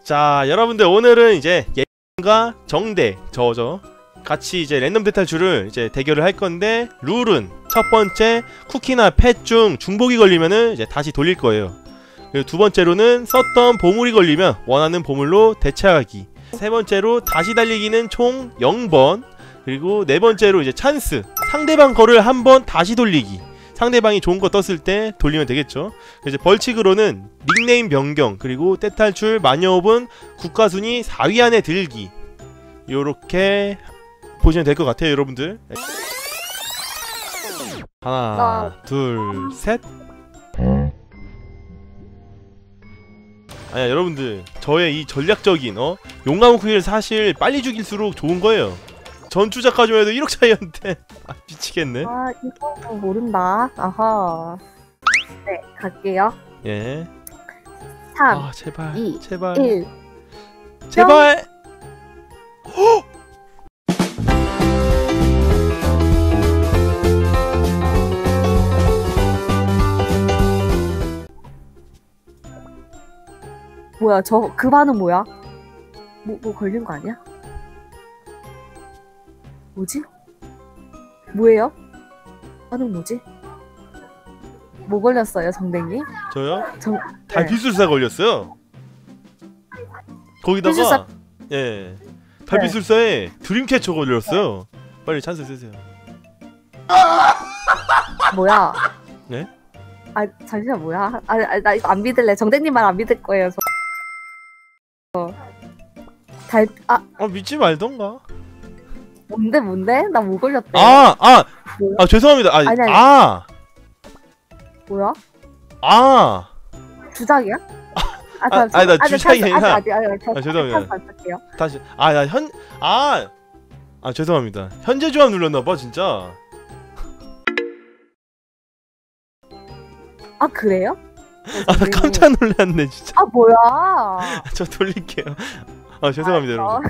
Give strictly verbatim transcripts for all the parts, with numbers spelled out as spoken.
자, 여러분들 오늘은 이제 예과 정대 저저 같이 이제 랜덤 대탈출을 이제 대결을 할 건데, 룰은 첫 번째 쿠키나 펫 중 중복이 걸리면은 이제 다시 돌릴 거예요. 그리고 두 번째로는 썼던 보물이 걸리면 원하는 보물로 대체하기. 세 번째로 다시 달리기는 총 영 번. 그리고 네 번째로 이제 찬스, 상대방 거를 한 번 다시 돌리기. 상대방이 좋은 거 떴을 때 돌리면 되겠죠. 이제 벌칙으로는 닉네임 변경, 그리고 떼탈출 마녀업은 국가순위 사 위 안에 들기. 요렇게 보시면 될 것 같아요, 여러분들. 하나, 둘, 셋. 아니야, 여러분들, 저의 이 전략적인 어 용감한 쿠키를 사실 빨리 죽일수록 좋은 거예요. 전투작까지만 해도 일억 차이였는데. 아, 미치겠네. 아, 이거 모른다. 아하. 네, 갈게요. 예. 삼, 아, 제발, 이, 제발, 일. 제발. 헉! 뭐야, 저 그 반은 뭐야? 뭐, 뭐 걸린 거 아니야? 뭐지? 뭐예요? 반응 뭐지? 뭐 걸렸어요, 정댕님? 저요? 정... 달빛술사 걸렸어요. 거기다가 필수사- 예, 달빛술사에 드림캐쳐 걸렸어요. 빨리 찬스 쓰세요. 뭐야? 네? 아, 잠시만, 뭐야? 아, 아, 나 이거 안 믿을래. 정댕님 말 안 믿을 거예요, 저. 어. 달, 아, 아, 믿지 말던가. 뭔데, 뭔데? 나 뭐 걸렸대? 아, 아, 뭐야? 아, 죄송합니다. 아, 아니, 아니. 아, 뭐야? 아, 주작이야? 아, 아, 아니, 나 주작이 아니라- 아직, 아직, 아직, 아, 죄송합니다. 안 쓸게요. 다시. 아, 나 현, 아, 아, 죄송합니다. 현재 조합 눌렀나봐, 진짜. 아, 그래요? 아, 나 깜짝 놀랐네, 진짜. 아, 뭐야? 저 돌릴게요. 아, 죄송합니다, 여러분.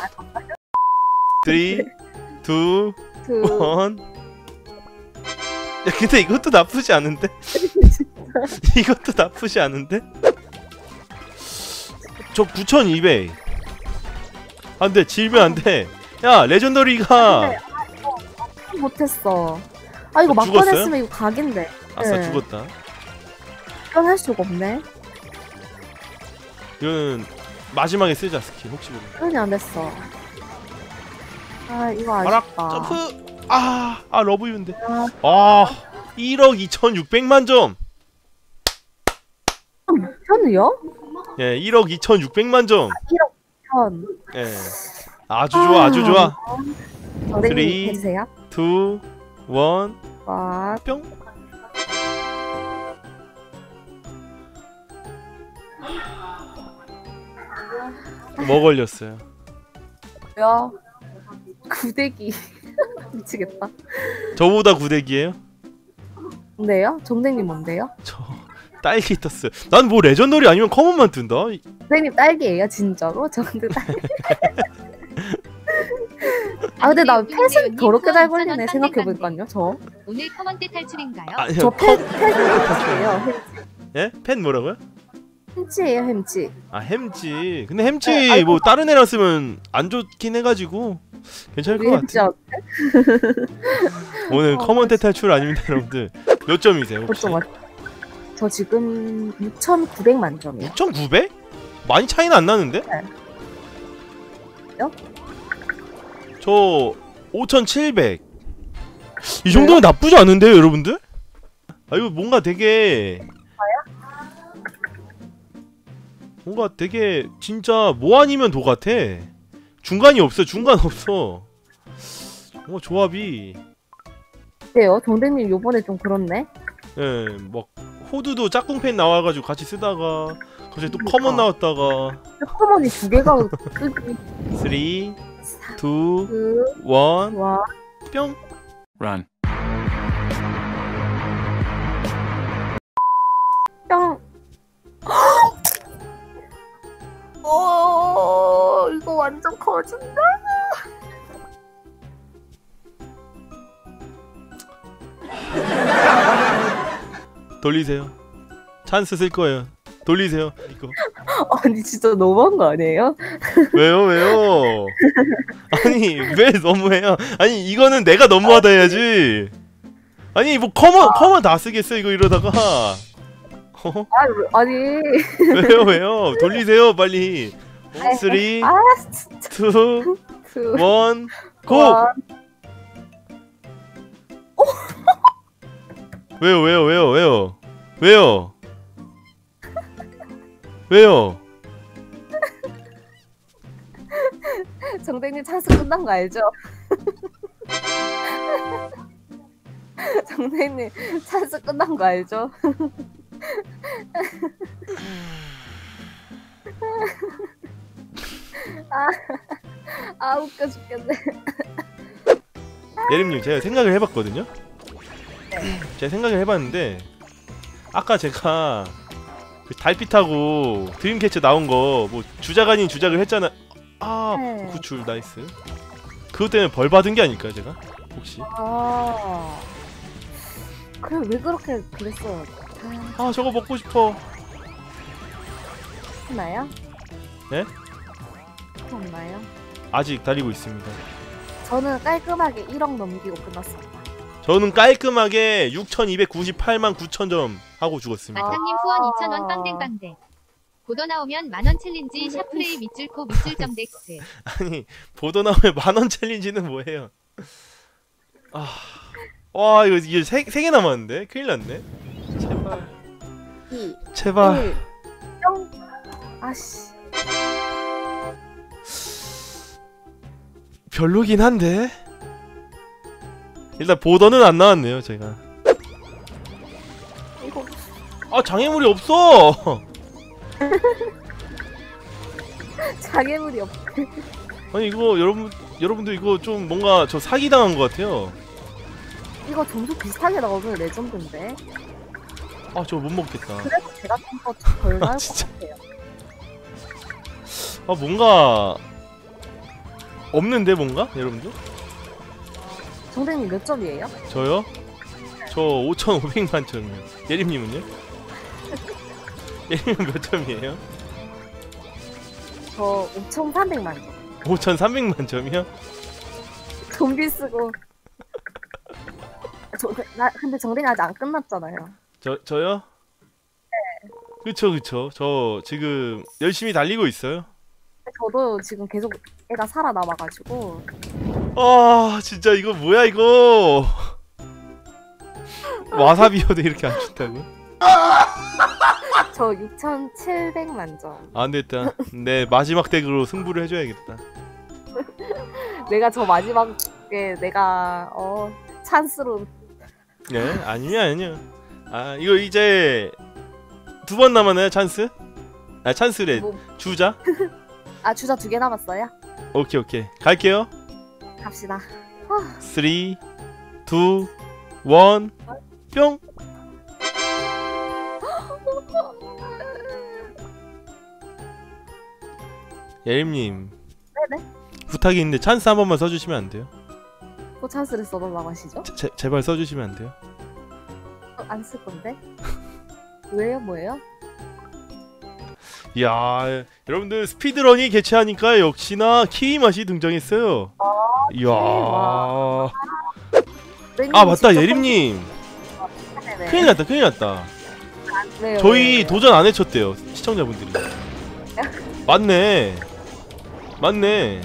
삼, 이, 그, 일. 야, 근데 이것도 나쁘지 않은데? 이것도 나쁘지 않은데? 저 구천이백. 안돼, 질면 안돼. 야, 레전더리가. 못했어. 아, 이거 어, 막판 죽었어요? 했으면 이거 각인데. 아싸, 네. 죽었다. 이건 할 수가 없네. 이거는 마지막에 쓰자, 스킬. 혹시 모르. 표현이 안 됐어. 아, 이거 아락, 아쉽다. 점프. 아, 아, 러브유인데. 아, 아, 일억 이천육백만 점. 편이요? 예, 일억 이천육백만 점. 일억 편. 예. 아주 좋아, 아주 좋아. 선생님 쓰리. 해주세요. 이, 일. 와, 뿅. 뭐 걸렸어요? 뭐야? 구대기. 미치겠다. 저보다 구대기예요? 뭔데요? 정댕님 뭔데요? 저 딸기 떴어요. 난 뭐 레전더리 아니면 커먼만 뜬다. 정댕님 딸기예요, 진짜로? 저 근데 딸기. 아, 근데 나 펫은 더럽게 잘 걸리네, 생각해보니까요, 저. 오늘 커먼트 탈출인가요? 아니요. 저 커... 펫, 펫은 펫이에요. 예? 팬 뭐라고요? 햄치예요, 햄치. 아, 햄찌. 근데 햄찌 네, 아이고. 뭐 다른 애랑 쓰면 안 좋긴 해가지고 괜찮을 것 햄치 같아. 어때? 오늘 어, 커먼 대탈출 아닙니다, 여러분들. 몇 점이세요 혹시? 그것도 맞. 저 지금 육천구백만 점이요. 육천구백? 많이 차이는 안 나는데? 네. 저 오천칠백. 이 정도면 나쁘지 않은데요, 여러분들? 아, 이거 뭔가 되게 뭔가 되게 진짜 뭐 아니면 도 같아. 중간이 없어, 중간 없어. 뭔가 조합이. 어때요? 정댕님 요번에 좀 그렇네? 예, 막 호두도 짝꿍팬 나와가지고 같이 쓰다가 갑자기 또 그러니까. 커먼 나왔다가. 포켓몬이 두 개가 뜨기. 삼, 이, 그, 일, 와, 뿅. Run. 뿅. 오, 이거 완전 커진다. 돌리세요. 찬스 쓸 거예요. 돌리세요. 이거. 어, 아니 진짜 너무한 거 아니에요? 왜요 왜요? 아니 왜 너무해요? 아니 이거는 내가 너무하다 해야지. 아니 뭐 커먼 커먼 다 쓰겠어 이거 이러다가. 어? 아, 아니 왜요 왜요? 돌리세요 빨리. 쓰리, 아 진짜 투, 그 원, 고! 와, 왜요 왜요 왜요 왜요? 왜요? 왜요? 정대님 찬스 끝난 거 알죠? 정대님 찬스 끝난 거 알죠? 아, 아 웃겨 죽겠네. 예림님 제가 생각을 해봤거든요. 제가 생각을 해봤는데 아까 제가 그 달빛하고 드림캐쳐 나온 거 뭐 주작 아닌 주작을 했잖아. 아 네. 구출 나이스. 그것 때문에 벌 받은 게 아닐까 제가? 혹시? 아 그래 왜 그렇게 그랬어요? 아, 아 저거 먹고 싶어. 했나요? 네? 없나요? 아직 달리고 있습니다. 저는 깔끔하게 일억 넘기고 끝났습니다. 저는 깔끔하게 육천이백구십팔만 구천 점 하고 죽었습니다. 마탕님 후원 이천 원 빵댕빵댕. 보더 나오면 만원 챌린지 샤프레이 밑줄코 밑줄점 덱스. 아니 보도 나오면 만원 챌린지는 뭐예요? 아, 와 이거 이게 세 개 남았는데 큰일 났네. 제발, 이, 제발. 일, 영. 아씨. 별로긴 한데 일단 보더는 안 나왔네요 제가. 이거 아 장애물이 없어. 장애물이 없. 아니 이거 여러분 여러분들 이거 좀 뭔가 저 사기 당한 것 같아요. 이거 점수 비슷하게 나오면 레전드인데. 아 저 못 먹겠다. 그래서 제가 좀더덜 아, 나올 것 진짜. 같아요. 아 뭔가 없는데 뭔가 여러분들? 정대님 몇 점이에요? 저요? 저 오천오백만 점이요. 예림님은요? 예림은 몇 점이에요? 저 오천삼백만 점. 오천삼백만 점이요? 좀비 쓰고. 저, 나, 근데 정대님 아직 안 끝났잖아요. 저 저요? 네. 그쵸 그쵸. 저 지금 열심히 달리고 있어요. 저도 지금 계속 애가 살아남아가지고. 아 진짜 이거 뭐야 이거. 와사비여도 이렇게 안 좋다고? 저 육천칠백만 점. 안 됐다. 내 마지막 덱으로 승부를 해줘야겠다. 내가 저 마지막에 내가 어 찬스로. 네 아니요 아니요. 아 이거 이제 두 번 남았나요 찬스? 아 찬스래. 뭐, 주자. 아 주자 두 개 남았어요? 오케이 오케이 갈게요. 갑시다. 쓰리, 이, 일, 뿅. 예림님. 네네. 부탁이 있는데 찬스 한 번만 써주시면 안 돼요? 또 찬스를 써달라고 하시죠? 제, 제, 제발 써주시면 안 돼요? 어, 안 쓸 건데? 왜요? 뭐예요? 이야 여러분들 스피드런이 개최하니까 역시나 키위 맛이 등장했어요. 이야. 와. 아 맞다 예림님. 네네. 큰일 났다 큰일 났다. 왜요, 저희 왜요, 도전 안 해쳤대요 시청자분들이. 맞네 맞네.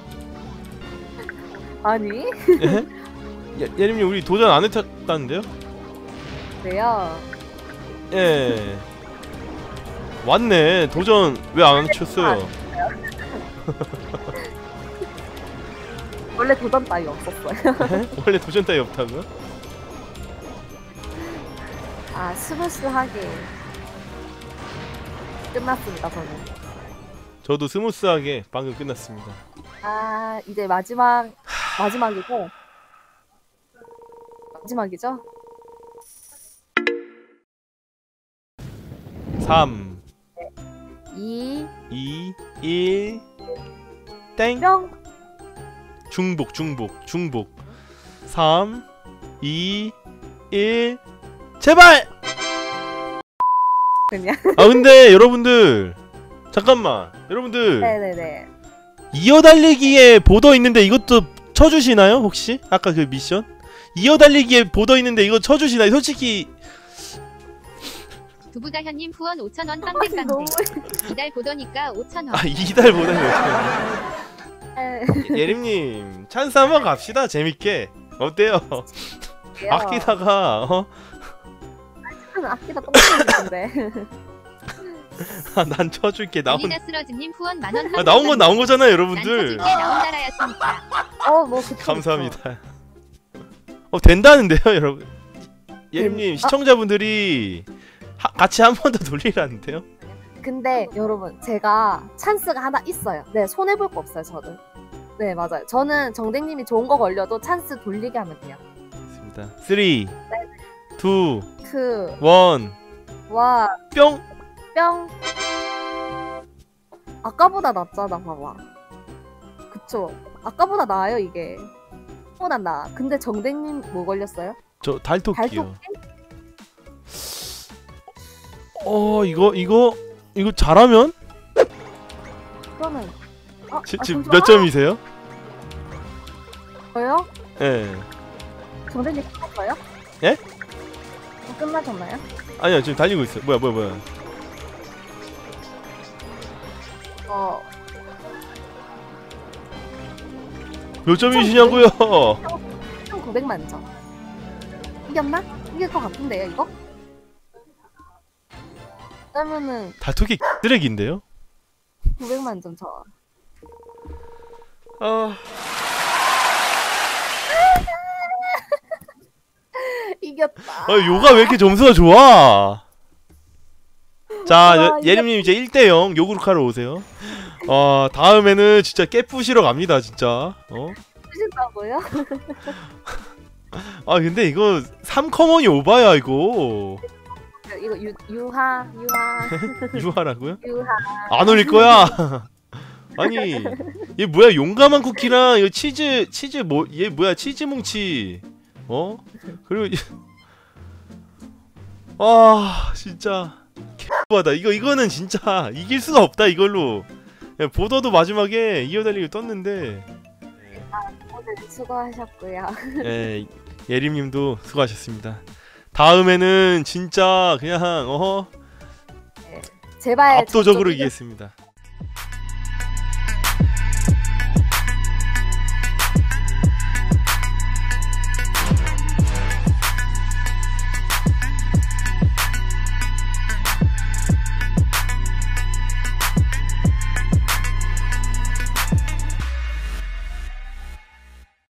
아니 예? 예, 예림님 우리 도전 안 해쳤다는데요? 왜요? 예 맞네 도전 왜 안 해쳤어요? 원래 도전 따위 없었어요. 예? 원래 도전 따위 없다고요? 아 스무스하게 끝났습니다 저는. 저도 스무스하게 방금 끝났습니다. 아 이제 마지막 마지막이고 마지막이죠? 삼, 이, 이, 일, 땡. 뿅. 중복 중복 중복. 삼, 이, 일, 제발! 그냥 아 근데 여러분들 잠깐만 여러분들 네네네. 이어달리기에 보더 있는데 이것도 쳐주시나요 혹시? 아까 그 미션? 이어달리기에 보더 있는데 이거 쳐주시나요? 솔직히 두부다현님 후원 오천 원 아니, 빵댕빵댕. 너무. 이달 보더니까 오천 원. 아 이달 보더니 네. 예림님 찬스 한번 갑시다 재밌게 어때요? 아끼다가 어? 아끼다 똥꼬인데. 아, 난 쳐줄게 나온 리나 쓰러즈님 후원 만원. 아, 나온 건 나온 거잖아요 난 여러분들. 쳐줄게 나온 나라였으니까. 어, 뭐 그쵸, 감사합니다. 어 된다는데요 여러분. 예림님 음, 시청자분들이 하, 같이 한 번 더 돌리라는데요? 그쵸. 근데 여러분 제가 찬스가 하나 있어요. 네, 손해 볼 거 없어요 저는. 네 맞아요. 저는 정댕님이 좋은 거 걸려도 찬스 돌리게 하면 돼요. 좋습니다. 쓰리, 투, 그, 원, 와, 뿅. 뿅. 아까보다 낫잖아, 봐봐. 그쵸? 아까보다 나아요 이게. 보다 나. 근데 정댕님 뭐 걸렸어요? 저 달토끼요. 달토끼? 어 이거 이거 이거 잘하면 그러면 어, 지, 아, 지금 잠시만. 몇 점이세요? 저요? 예. 정댕님 끝났어요? 예? 어, 끝나셨나요? 아니요 지금 달리고 있어요. 뭐야 뭐야 뭐야. 어, 몇 점이시냐고요? 천구백만 점. 이겼나? 이길 것 같은데요, 이거? 그러면은 달토끼 쓰레기인데요? 구백만 점 저. 아 이겼다. 아, 요가 왜 이렇게 점수가 좋아? 자, 와, 여- 예림님 이제 일 대 영 요구르카로 오세요. 어, 다음에는 진짜 깨부시러 갑니다, 진짜. 어? 쓰신다고요? 아, 근데 이거 삼 커먼이 오바야, 이거. 이거 유, 유하, 유하, 유하라고요? 유하. 안 올릴 거야. 아니, 얘 뭐야? 용감한 쿠키랑 이거 치즈, 치즈 뭐, 얘 뭐야? 치즈 뭉치. 어? 그리고 이- 아, 진짜 개바다. 이거 이거는 진짜 이길 수가 없다 이걸로. 야, 보더도 마지막에 이어달리기 떴는데. 오늘 수고하셨고요. 예, 예림님도 수고하셨습니다. 다음에는 진짜 그냥 어 제발 압도적으로 저쪽 이겨- 이기겠습니다.